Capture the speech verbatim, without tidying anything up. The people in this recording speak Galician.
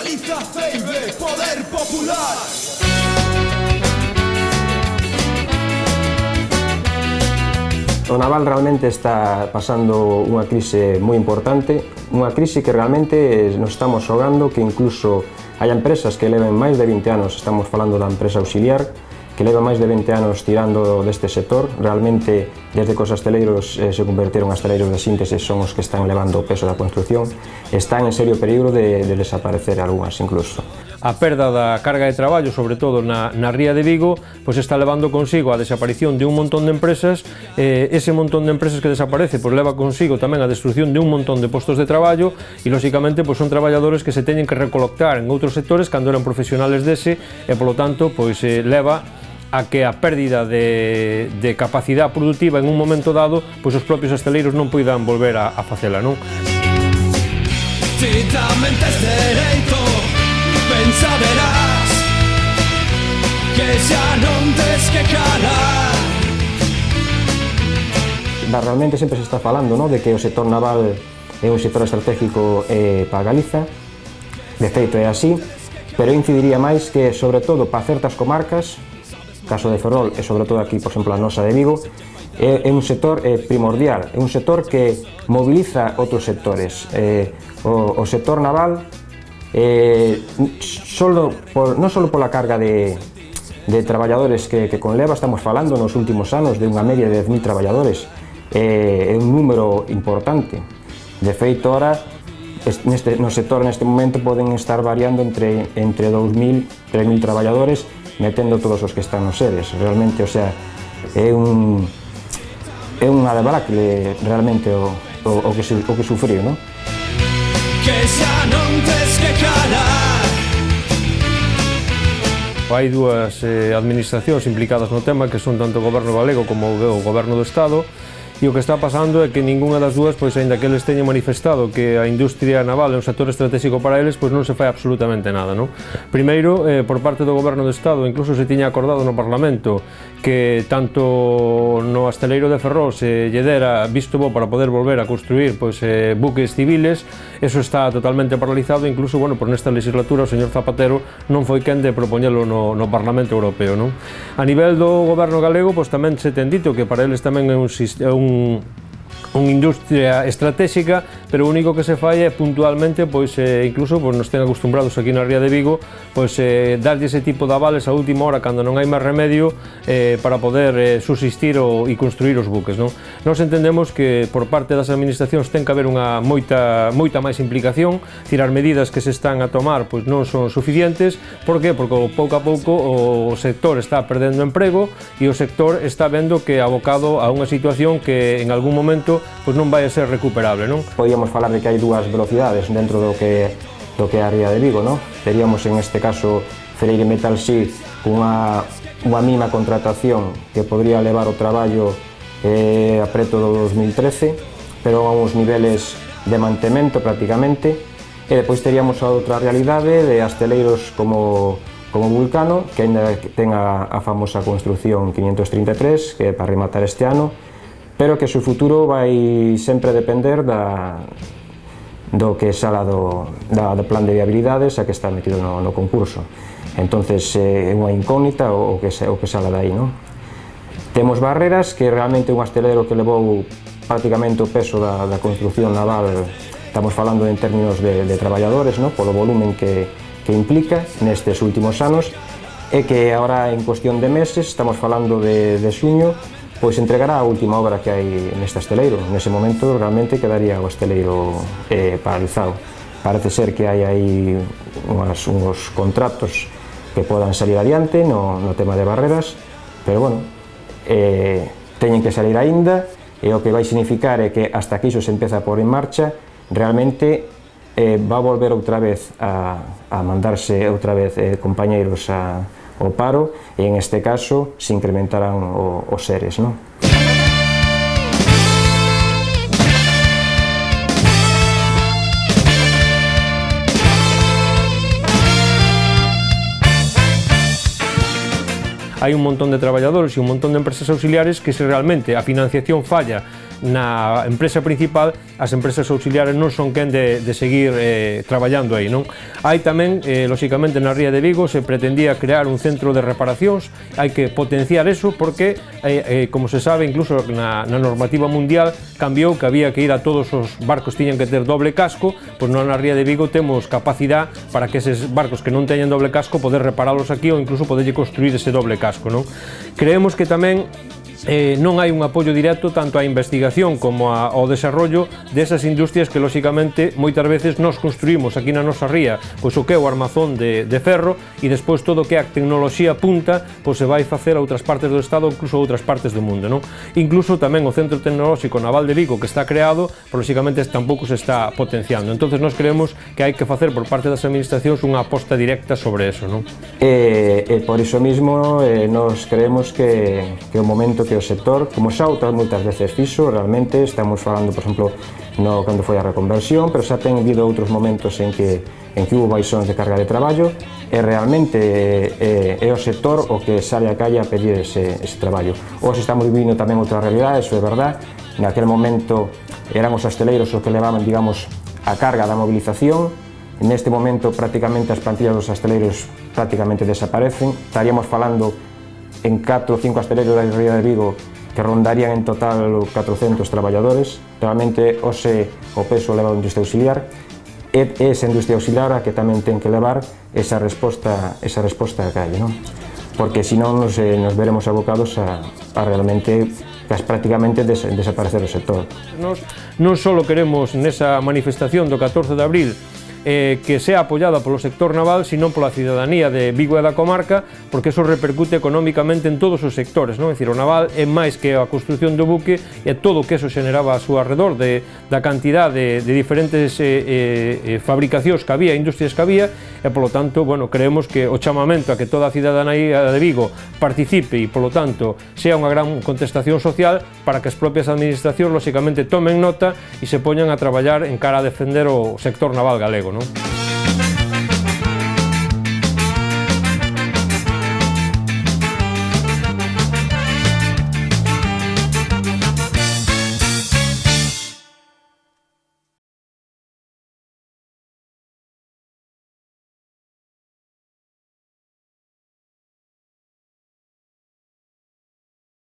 Galiza, C I B, Poder Popular. O naval realmente está pasando unha crise moi importante, unha crise que realmente nos estamos xogando, que incluso hai empresas que levan máis de vinte anos, estamos falando da empresa auxiliar, que leva máis de vinte anos tirando deste sector. Realmente, desde que os asteleiros eh, se converteron a asteleiros de síntese, son os que están levando o peso da construción, están en serio peligro de, de desaparecer algunhas incluso. A perda da carga de traballo, sobre todo na, na ría de Vigo, pois está levando consigo a desaparición de un montón de empresas. Eh, ese montón de empresas que desaparece pois leva consigo tamén a destrucción de un montón de postos de traballo e, lóxicamente, pois son traballadores que se teñen que recolocar en outros sectores cando eran profesionales dese e, polo tanto, pois eh, leva a que a pérdida de, de capacidade productiva en un momento dado, pois os propios asteleiros non poidan volver a, a facela, non? Si tamén tes dereito, pensa verás que xa non tes que calar. Realmente sempre se está falando, no, de que o sector naval é un sector estratégico eh, para Galiza. De feito é así, pero incidiría máis que, sobre todo, para certas comarcas, caso de Ferrol e sobre todo aquí, por exemplo, a nosa de Vigo, é, é un sector eh, primordial, é un sector que moviliza outros sectores. Eh, o, o sector naval, eh, solo por, non só pola carga de, de traballadores que, que conleva, estamos falando nos últimos anos de unha media de dez mil traballadores, eh, é un número importante. De feito, ahora, neste, no sector neste momento poden estar variando entre, entre dous mil, tres mil traballadores, metendo todos os que están nos seres. Realmente, o sea, é un é unha debacle realmente o, o, o, que, su, o que sufriu, non? Que xa non tes que calar. Hai dúas eh, administracións implicadas no tema, que son tanto o goberno galego como o goberno do Estado, e o que está pasando é que ningunha das dúas, pois, aínda que eles teñen manifestado que a industria naval é un sector estratégico para eles, pois non se fai absolutamente nada, non? Primeiro, eh, por parte do goberno do Estado, incluso se tiña acordado no Parlamento que tanto no asteleiro de Ferrol se lle dera visto bo para poder volver a construir pois, eh, buques civiles. Eso está totalmente paralizado, incluso, bueno, por nesta legislatura o señor Zapatero non foi quen de propoñelo no, no Parlamento Europeo, non? A nivel do goberno galego, pois tamén se ten dito que para eles tamén é un, un unha industria estratégica, pero o único que se fai é puntualmente, pois eh, incluso pois, nos ten acostumbrados aquí na ría de Vigo, pois eh, darlle ese tipo de avales a última hora cando non hai máis remedio eh, para poder eh, subsistir o, e construir os buques, non? Nós entendemos que por parte das administracións ten que haber unha moita, moita máis implicación, tirar medidas que se están a tomar pois non son suficientes. Por que? Porque pouco a pouco o sector está perdendo emprego e o sector está vendo que é abocado a unha situación que en algún momento pois non vai a ser recuperable, non? Podíamos falar de que hai dúas velocidades dentro do que do que é a ría de Vigo, non? Teríamos en este caso Freire Metal Sea cunha unha mínima contratación que podría levar o traballo eh, a preto do dos mil trece, pero a uns niveles de mantemento prácticamente, e depois teríamos a outra realidade de asteleiros como como Vulcano, que ainda ten a, a famosa construción quinientos trinta e tres, que é para rematar este ano, pero que o seu futuro vai sempre depender da, do que sala do, da, do plan de viabilidades a que está metido no, no concurso. Entonces é unha incógnita o que, o que sala dai, non? Temos barreras que realmente un astelero que levou prácticamente o peso da, da construción naval, estamos falando en términos de, de traballadores, non? Polo volumen que, que implica nestes últimos anos, e que agora en cuestión de meses, estamos falando de, de xuño, pois entregará a última obra que hai neste asteleiro. Nese momento realmente quedaría o asteleiro eh, paralizado. Parece ser que hai aí unhas, uns contratos que podan salir adiante no, no tema de barreras, pero bueno, eh, teñen que salir aínda, e o que vai significar é que hasta que iso se empeza a pôr en marcha, realmente eh, va a volver outra vez a, a mandarse outra vez eh, compañeiros a o paro, e en este caso se incrementarán o, os seres, non? Hai un montón de traballadores e un montón de empresas auxiliares que, se realmente a financiación falla na empresa principal, as empresas auxiliares non son quen de, de seguir eh, traballando aí, non? Hai tamén, eh, lóxicamente, na Ría de Vigo se pretendía crear un centro de reparacións, hai que potenciar eso porque, eh, eh, como se sabe, incluso na, na normativa mundial cambiou que había que ir a todos os barcos tiñan que ter doble casco, pois non na Ría de Vigo temos capacidade para que eses barcos que non teñen doble casco poder reparalos aquí ou incluso poderlle construir ese doble casco, non? Creemos que tamén Eh, non hai un apoio directo tanto á investigación como a, ao desarrollo desas industrias que, lóxicamente, moitas veces nos construímos aquí na nosa ría, pois o que é o armazón de, de ferro e despois todo o que é a tecnoloxía punta pois se vai facer a outras partes do Estado ou incluso a outras partes do mundo, non? Incluso tamén o Centro Tecnolóxico Naval de Vigo que está creado, pois, lóxicamente, tampouco se está potenciando. Entonces, nós creemos que hai que facer por parte das administracións unha aposta directa sobre eso, non? E, e por iso mismo, eh, nos creemos que, que o momento que o sector, como xa outras moitas veces fixo, realmente estamos falando, por exemplo, no, cando foi a reconversión, pero xa ten habido outros momentos en que, en que hubo baixóns de carga de traballo e realmente é, é o sector o que sale a calle a pedir ese, ese traballo. Hoxe estamos vivindo tamén outra realidade, eso é verdad, naquele momento eran os hosteleiros os que levaban, digamos, a carga da movilización. Neste momento prácticamente as plantillas dos hosteleiros prácticamente desaparecen, estaríamos falando en catro ou cinco hosteleiros da Ría de Vigo que rondarían en total catrocentos traballadores. Realmente hoxe o peso leva a industria auxiliar e esa industria auxiliar a que tamén ten que levar esa resposta, esa resposta á calle, non? Porque senón nos, eh, nos veremos abocados a, a realmente casi prácticamente des, desaparecer o sector. Nos non só queremos nesa manifestación do catorce de abril Eh, que sea apoiada polo sector naval, sino pola cidadanía de Vigo e da comarca, porque eso repercute económicamente en todos os sectores, non? É dicir, o naval é máis que a construción do buque e todo o que eso generaba a súa arredor de, da cantidad de, de diferentes eh, eh, fabricacións que había, industrias que había, e polo tanto, bueno, creemos que o chamamento a que toda a cidadanía de Vigo participe e polo tanto sea unha gran contestación social para que as propias administracións, lóxicamente, tomen nota e se poñan a traballar en cara a defender o sector naval galego, non?